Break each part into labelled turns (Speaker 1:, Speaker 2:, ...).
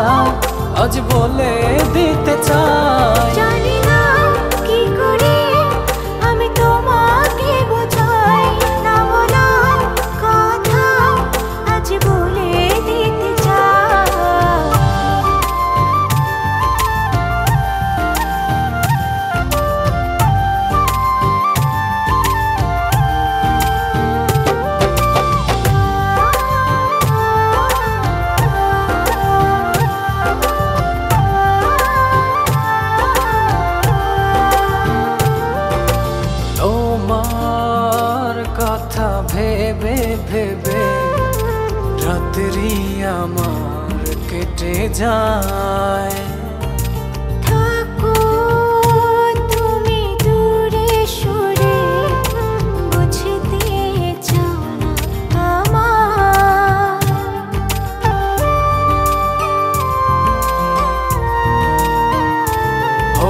Speaker 1: আজ বলে দিতে চাই।
Speaker 2: জানি না কি করে আমি তোমাকে বোঝাই, না বলা কথা আজ বলে দিতে চাই।
Speaker 1: তোমার কথা ভেবে ভেবে রাত্রি আমার কেটে যায়।
Speaker 2: থাকো তুমি দূরে সরে, বুঝতে চাও না আমার।
Speaker 1: ও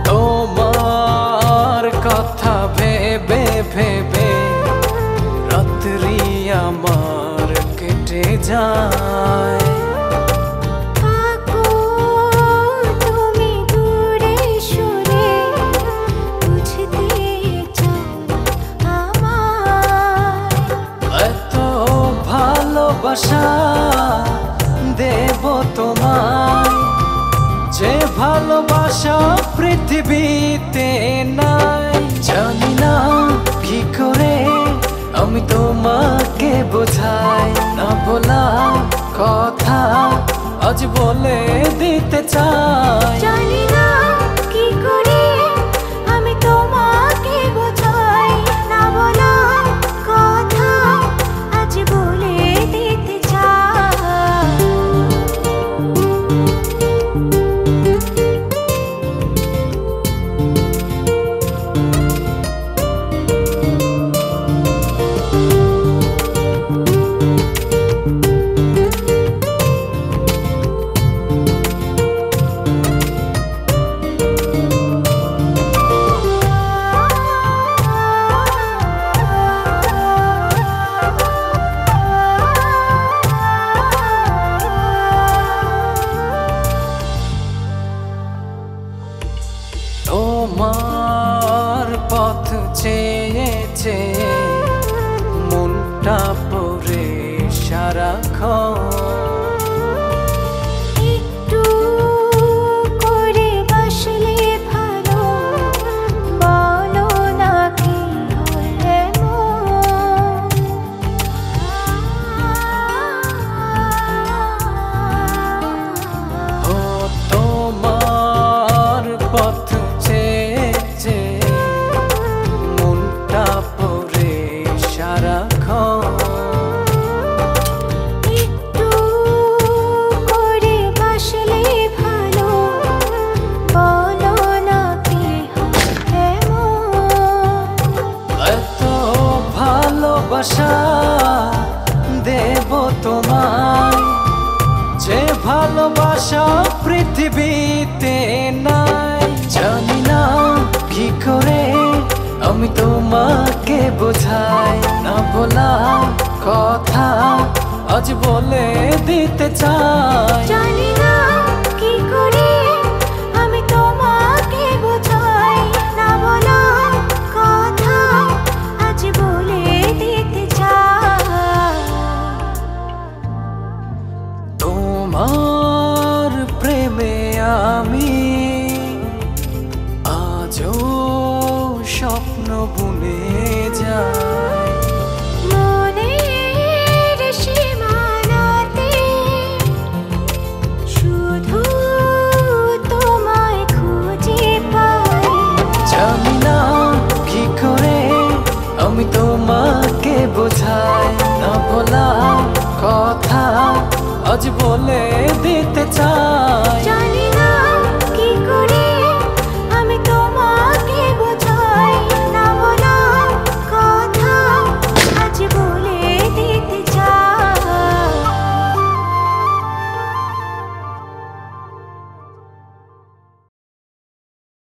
Speaker 1: তোমার কথা ভেবে ভেবে রাত্রি আমার কেটে যায়।
Speaker 2: থাকো তুমি দূরে সরে, বুঝতে চাও না আমার।
Speaker 1: এত ভালোবাসা দেব তোমায়, যে ভালোবাসা পৃথিবীতে নাই। জানি না কি করে আমি তোমাকে বোঝাই, না বলা কথা আজ বলে দিতে চাই।
Speaker 2: জানি না কি করে আমি তোমাকে বোঝাই, না বলা কথা আজ বলে দিতে চাই।
Speaker 1: তোমার পথ চেয়ে চেয়ে মনটা পড়ে সারাক্ষণ।
Speaker 2: একটু করে বাসলে ভালো, বলো না কি হলে
Speaker 1: ও তোমার পথ চেয়ে চেয়ে মনটা পড়ে সারাক্ষণ।
Speaker 2: একটু করে বাসলে ভালো, বলো না কি হলে
Speaker 1: এত ভালোবাসা দেব তোমায়, যে ভালোবাসা পৃথিবীতে নাই। জানি না কি করে আমি তোমাকে বোঝাই, না বলা কথা আজ বলে দিতে চাই।
Speaker 2: জানি